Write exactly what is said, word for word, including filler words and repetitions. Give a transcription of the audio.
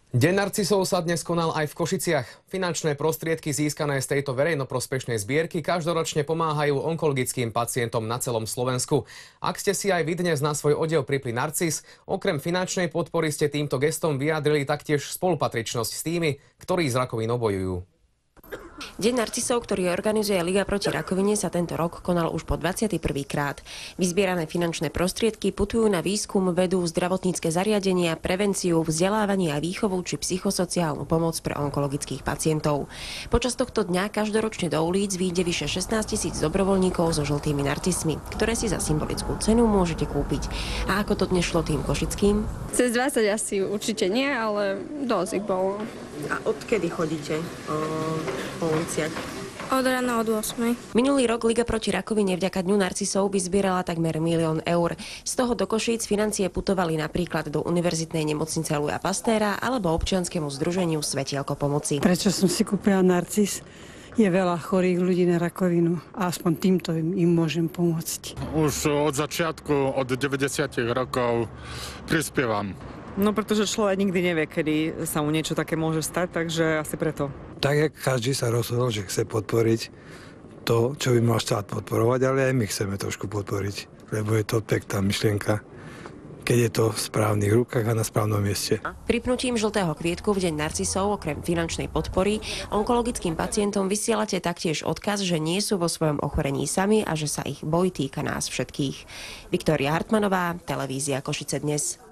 Deň narcisov sa dnes konal aj v Košiciach. Finančné prostriedky získané z tejto verejnoprospešnej zbierky každoročne pomáhajú onkologickým pacientom na celom Slovensku. Ak ste si aj vy dnes na svoj odev pripli narcis, okrem finančnej podpory ste týmto gestom vyjadrili taktiež spolupatričnosť s tými, ktorí s rakovinou bojujú. Deň narcisov, ktorý organizuje Liga proti rakovine, sa tento rok konal už po dvadsiaty prvý krát. Vyzbierané finančné prostriedky putujú na výskum, vedu, zdravotnícke zariadenia, prevenciu, vzdelávanie a výchovu či psychosociálnu pomoc pre onkologických pacientov. Počas tohto dňa každoročne do ulic vyjde vyše šestnásť tisíc dobrovoľníkov so žltými narcismi, ktoré si za symbolickú cenu môžete kúpiť. A ako to dnes šlo tým košickým? Cez dvadsať asi určite nie, ale dosť ich bolo. A odkedy chodíte o, po uliciach? Od rána od ôsmej. Minulý rok Liga proti rakovine vďaka Dňu narcisov vyzbierala takmer milión eur. Z toho do Košíc financie putovali napríklad do Univerzitnej nemocnice Louisa Pastéra alebo občianskemu združeniu Svetielko pomoci. Prečo som si kúpila narcis? Je veľa chorých ľudí na rakovinu a aspoň týmto im, im môžem pomôcť. Už od začiatku, od deväťdesiatych rokov prispievam. No pretože človek nikdy nevie, kedy sa mu niečo také môže stať, takže asi preto. Tak, jak každý sa rozhodol, že chce podporiť to, čo by mal štát podporovať, ale aj my chceme trošku podporiť, lebo je to pekná myšlienka, keď je to v správnych rukách a na správnom mieste. Pripnutím žltého kvietku v deň narcisov okrem finančnej podpory onkologickým pacientom vysielate taktiež odkaz, že nie sú vo svojom ochorení sami a že sa ich boj týka nás všetkých. Viktória Hartmanová, televízia Košice dnes.